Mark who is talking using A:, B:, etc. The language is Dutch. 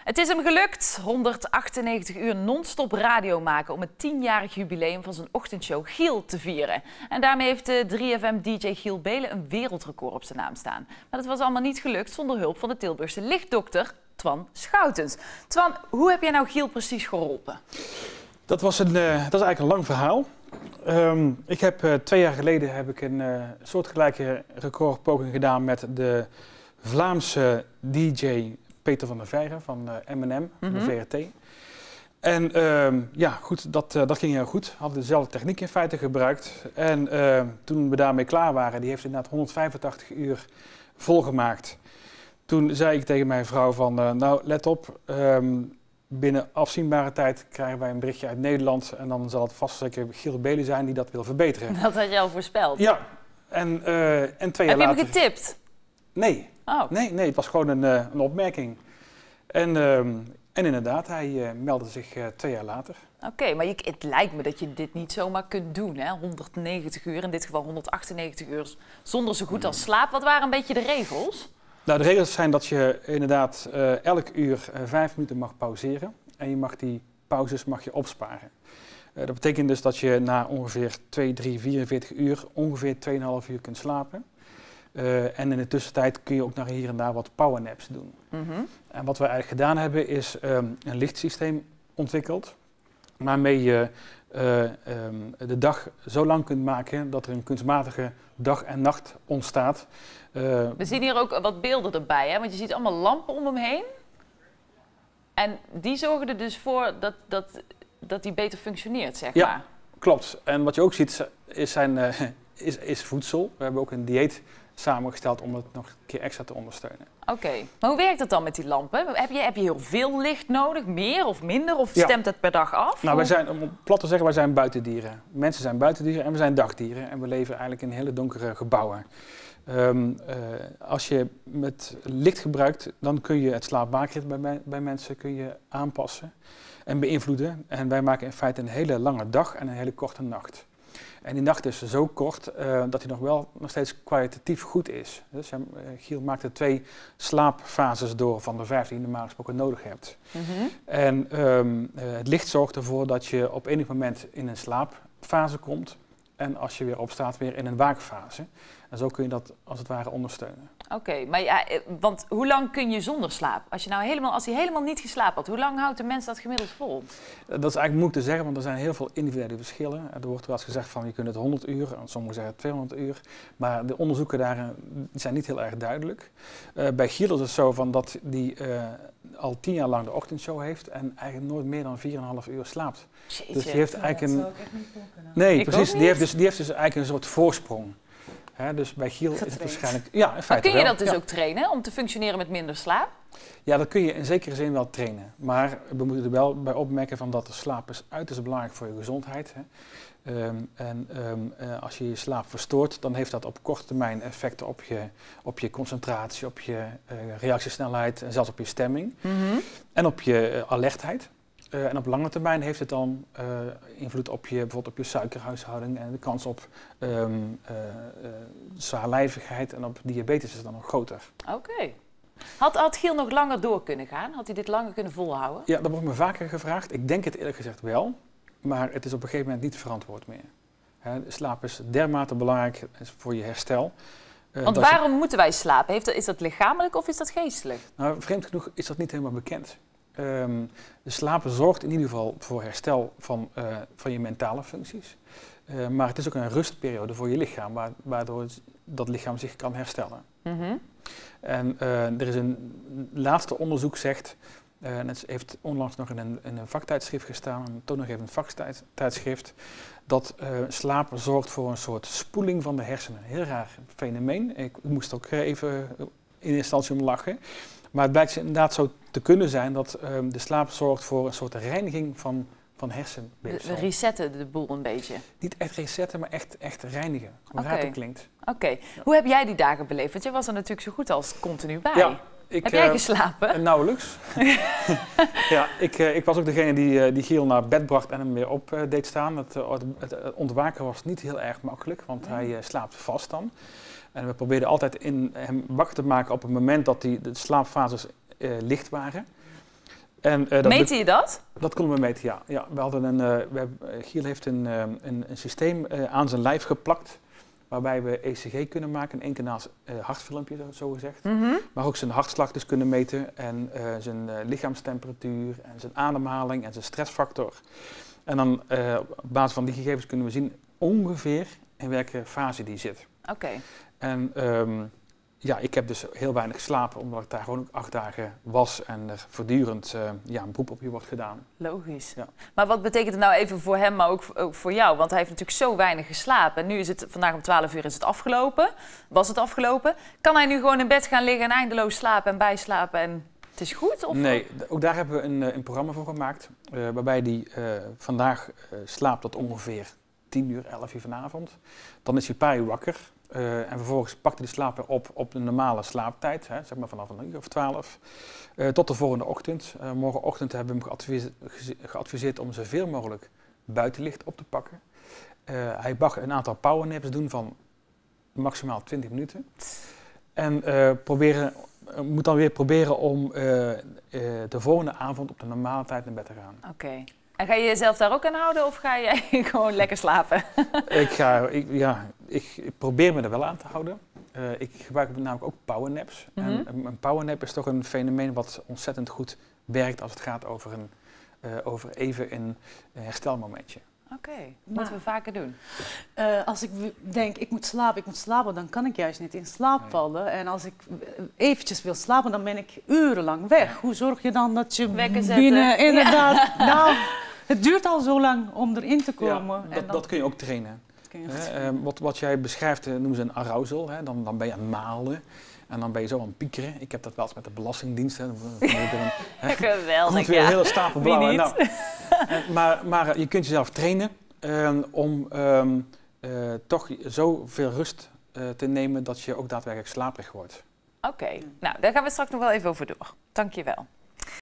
A: Het is hem gelukt, 198 uur non-stop radio maken om het 10-jarig jubileum van zijn ochtendshow Giel te vieren. En daarmee heeft de 3FM-dj Giel Belen een wereldrecord op zijn naam staan. Maar dat was allemaal niet gelukt zonder hulp van de Tilburgse lichtdokter Twan Schoutens. Twan, hoe heb jij nou Giel precies geholpen?
B: Dat is eigenlijk een lang verhaal. Ik heb 2 jaar geleden een soortgelijke recordpoging gedaan met de Vlaamse DJ Peter van der Veijren van M&M, de VRT. En ja, goed, dat ging heel goed. We hadden dezelfde techniek in feite gebruikt. En toen we daarmee klaar waren, die heeft inderdaad 185 uur volgemaakt. Toen zei ik tegen mijn vrouw van, nou let op, binnen afzienbare tijd krijgen wij een berichtje uit Nederland. En dan zal het vast zeker Giel Belen zijn die dat wil verbeteren.
A: Dat had je al voorspeld?
B: Ja. En 2 jaar later...
A: Heb je hem getipt?
B: Nee.
A: Oh.
B: Nee, het was gewoon een opmerking. En inderdaad, hij meldde zich 2 jaar later.
A: Oké, maar het lijkt me dat je dit niet zomaar kunt doen, hè? 190 uur, in dit geval 198 uur, zonder zo goed als slaap. Wat waren een beetje de regels?
B: Nou, de regels zijn dat je inderdaad elk uur 5 minuten mag pauzeren. En je mag die pauzes opsparen. Dat betekent dus dat je na ongeveer 2, 3, 44 uur ongeveer 2,5 uur kunt slapen. En in de tussentijd kun je ook naar hier en daar wat powernaps doen. En wat we eigenlijk gedaan hebben is een lichtsysteem ontwikkeld. Waarmee je de dag zo lang kunt maken dat er een kunstmatige dag en nacht ontstaat.
A: We zien hier ook wat beelden erbij, hè? Want je ziet allemaal lampen om hem heen. En die zorgen er dus voor dat die beter functioneert, zeg maar.
B: Ja, klopt. En wat je ook ziet is voedsel. We hebben ook een dieet samengesteld om het nog een keer extra te ondersteunen.
A: Oké, maar hoe werkt het dan met die lampen? Heb je heel veel licht nodig, meer of minder? Of stemt het per dag af?
B: Nou, wij zijn, om plat te zeggen, wij zijn buitendieren. Mensen zijn buitendieren en we zijn dagdieren. En we leven eigenlijk in hele donkere gebouwen. Als je met licht gebruikt, dan kun je het slaapwaakritme bij mensen aanpassen en beïnvloeden. En wij maken in feite een hele lange dag en een hele korte nacht. En die nacht is zo kort dat hij nog steeds kwalitatief goed is. Dus Giel maakte 2 slaapfases door van de 5 die je normaal gesproken nodig hebt. En het licht zorgt ervoor dat je op enig moment in een slaapfase komt. En als je weer opstaat, weer in een waakfase. En zo kun je dat als het ware ondersteunen.
A: Oké, maar ja, want hoe lang kun je zonder slaap? Als hij helemaal niet geslapen had, hoe lang houdt de mens dat gemiddeld vol?
B: Dat is eigenlijk moeilijk te zeggen, want er zijn heel veel individuele verschillen. Er wordt wel eens gezegd van je kunt het 100 uur, en sommigen zeggen 200 uur. Maar de onderzoeken daar zijn niet heel erg duidelijk. Bij Giel is het zo van dat hij al 10 jaar lang de ochtendshow heeft en eigenlijk nooit meer dan 4,5 uur slaapt.
A: Jeetje.
B: Dus die heeft eigenlijk
C: dat zou ik echt niet kunnen.
B: Nee,
A: Ik
B: precies.
A: ook
B: Die heeft dus eigenlijk een soort voorsprong. Dus bij Giel is het waarschijnlijk... Ja, in feite
A: kun je
B: wel.
A: dat dus ook trainen om te functioneren met minder slaap?
B: Ja, dat kun je in zekere zin wel trainen. Maar we moeten er wel bij opmerken van dat de slaap is uiterst belangrijk voor je gezondheid. Als je je slaap verstoort, dan heeft dat op korte termijn effecten op je concentratie, op je reactiesnelheid en zelfs op je stemming. En op je alertheid. En op lange termijn heeft het dan invloed op bijvoorbeeld op je suikerhuishouding en de kans op zwaarlijvigheid en op diabetes is dan nog groter.
A: Oké. Had Giel nog langer door kunnen gaan? Had hij dit langer kunnen volhouden?
B: Ja, dat wordt me vaker gevraagd. Ik denk het eerlijk gezegd wel, maar het is op een gegeven moment niet verantwoord meer. De slaap is dermate belangrijk voor je herstel.
A: Want waarom moeten wij slapen? Is dat lichamelijk of is dat geestelijk?
B: Nou, vreemd genoeg is dat niet helemaal bekend. De slaap zorgt in ieder geval voor herstel van je mentale functies. Maar het is ook een rustperiode voor je lichaam, waardoor dat lichaam zich kan herstellen. En er is een laatste onderzoek zegt, en het heeft onlangs nog in een vaktijdschrift gestaan, een toonaangevend vaktijdschrift, dat slaap zorgt voor een soort spoeling van de hersenen. Heel raar fenomeen. Ik moest ook even in eerste instantie om lachen. Maar het blijkt inderdaad zo te kunnen zijn dat de slaap zorgt voor een soort reiniging van hersenweefsel.
A: We resetten de boel een beetje.
B: Niet echt resetten, maar echt reinigen. Hoe raar dat klinkt.
A: Oké. Ja. Hoe heb jij die dagen beleefd? Want jij was er natuurlijk zo goed als continu bij.
B: Ja,
A: heb jij geslapen?
B: Nauwelijks. Ja, ik was ook degene die Giel naar bed bracht en hem weer op deed staan. Het ontwaken was niet heel erg makkelijk, want hij slaapt vast dan. En we probeerden altijd hem wakker te maken op het moment dat de slaapfases licht waren. En,
A: Meten je dat?
B: Dat konden we meten, ja. Ja, we hadden Giel heeft een systeem aan zijn lijf geplakt, waarbij we ECG kunnen maken, een eenkanaals hartfilmpje, zo gezegd. Maar ook zijn hartslag dus kunnen meten en zijn lichaamstemperatuur en zijn ademhaling en zijn stressfactor. En dan op basis van die gegevens kunnen we zien ongeveer in welke fase die zit.
A: Oké.
B: En ja, ik heb dus heel weinig geslapen, omdat ik daar gewoon ook 8 dagen was en er voortdurend een beroep op je wordt gedaan.
A: Logisch.
B: Ja.
A: Maar wat betekent het nou even voor hem, maar ook voor jou? Want hij heeft natuurlijk zo weinig geslapen. En nu is het, vandaag om 12 uur is het afgelopen. Was het afgelopen? Kan hij nu gewoon in bed gaan liggen en eindeloos slapen en bijslapen en het is goed? Of?
B: Nee, ook daar hebben we een programma voor gemaakt, waarbij hij vandaag slaapt tot ongeveer 10 uur, 11 uur vanavond. Dan is hij een paar uur wakker. En vervolgens pakt hij de slaap weer op de normale slaaptijd, zeg maar vanaf een uur of 12, tot de volgende ochtend. Morgenochtend hebben we hem geadviseerd om zoveel mogelijk buitenlicht op te pakken. Hij mag een aantal powernaps doen van maximaal 20 minuten. En moet dan weer proberen om de volgende avond op de normale tijd naar bed te gaan.
A: Oké. En ga je jezelf daar ook aan houden of ga jij gewoon lekker slapen?
B: Ik probeer me er wel aan te houden. Ik gebruik namelijk ook powernaps. En een powernap is toch een fenomeen wat ontzettend goed werkt als het gaat over even een herstelmomentje.
A: Oké, moeten we vaker doen.
C: Als ik denk, ik moet slapen, dan kan ik juist niet in slaap vallen. En als ik eventjes wil slapen, dan ben ik urenlang weg. Hoe zorg je dan dat je binnen, inderdaad, nou, het duurt al zo lang om erin te komen.
B: Ja, dat kun je ook trainen. Wat jij beschrijft noemen ze een arousal. Dan ben je aan het malen. En dan ben je zo aan het piekeren. Ik heb dat wel eens met de Belastingdienst.
A: Geweldig,
B: komt weer een hele stapel blauw.
A: Nou,
B: maar je kunt jezelf trainen om toch zoveel rust te nemen dat je ook daadwerkelijk slaperig wordt.
A: Oké, nou daar gaan we straks nog wel even over door. Dank je wel.